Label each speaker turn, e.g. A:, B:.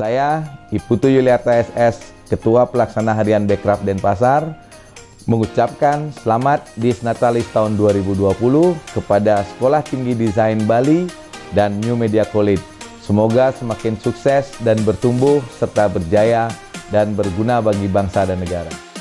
A: Saya, Iputu Yuliarta SS, Ketua Pelaksana Harian Bekraf Denpasar, mengucapkan selamat Disnatalis tahun 2020 kepada Sekolah Tinggi Desain Bali dan New Media College. Semoga semakin sukses dan bertumbuh serta berjaya dan berguna bagi bangsa dan negara.